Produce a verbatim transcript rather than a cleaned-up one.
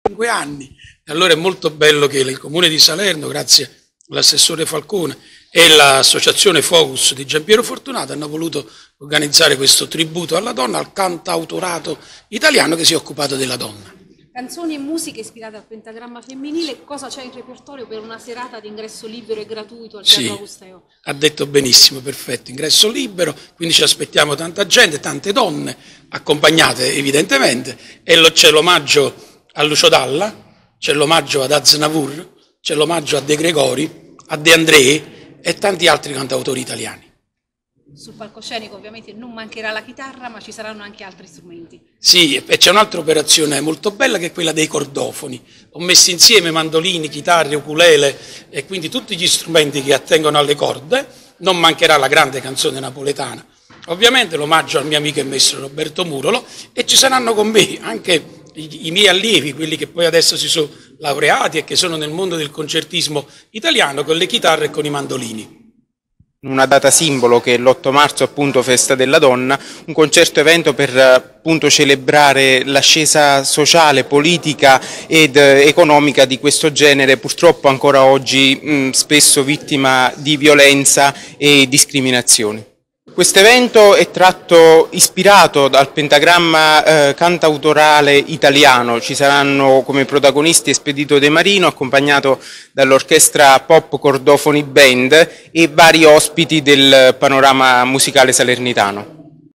cinque anni, e allora è molto bello che il Comune di Salerno, grazie all'assessore Falcone e l'associazione Focus di Giampiero Fortunato, hanno voluto organizzare questo tributo alla donna, al cantautorato italiano che si è occupato della donna. Canzoni e musiche ispirate al pentagramma femminile, cosa c'è in repertorio per una serata di ingresso libero e gratuito al Teatro Sì, Augusteo? ha detto benissimo, perfetto, ingresso libero, quindi ci aspettiamo tanta gente, tante donne, accompagnate evidentemente, e c'è l'omaggio a Lucio Dalla, c'è l'omaggio ad Aznavour, c'è l'omaggio a De Gregori, a De André e tanti altri cantautori italiani. Sul palcoscenico ovviamente non mancherà la chitarra, ma ci saranno anche altri strumenti. Sì, e c'è un'altra operazione molto bella che è quella dei cordofoni. Ho messo insieme mandolini, chitarre, ukulele e quindi tutti gli strumenti che attengono alle corde. Non mancherà la grande canzone napoletana. Ovviamente l'omaggio al mio amico e maestro Roberto Murolo, e ci saranno con me anche i, i miei allievi, quelli che poi adesso si sono laureati e che sono nel mondo del concertismo italiano, con le chitarre e con i mandolini. Una data simbolo che è l'otto marzo, appunto festa della donna, un concerto evento per appunto celebrare l'ascesa sociale, politica ed economica di questo genere, purtroppo ancora oggi mh, spesso vittima di violenza e discriminazioni. Questo evento è tratto ispirato dal pentagramma eh, cantautorale italiano. Ci saranno come protagonisti Espedito De Marino, accompagnato dall'orchestra Pop Cordofoni Band, e vari ospiti del panorama musicale salernitano.